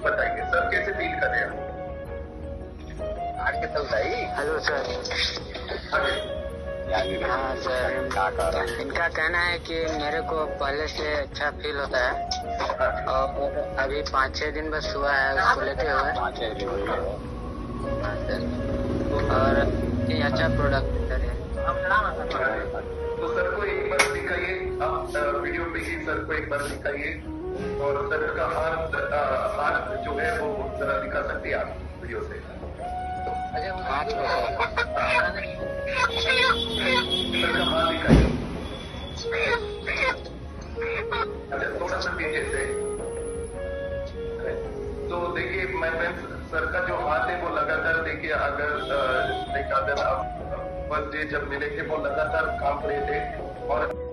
बताइए सर, कैसे फील कर रहे हैं आगे चल रही? Hello sir. हाँ सर, इनका कहना है कि मेरे को पहले से अच्छा फील होता है और अभी 5-6 दिन बस हुआ है उसको लेते हुए। हाँ सर, और ये अच्छा प्रोडक्ट सर है। तो सर को एक बार दिखाइए, आप वीडियो पे ही सर को एक बार दिखाइए, और सर का हाथ जो है वो जरा दिखा सकते हैं आप वीडियो से। हाथ को सर का हाथ दिखाइए। अच्छा, थोड़ा सा पीछे से। तो देखिए माय फ्रेंड्स, सर का जो हाथ है वो लगातार देखिए, अगर आप फर्स्ट डे जब मिले थे वो लगातार काम कर रहे थे और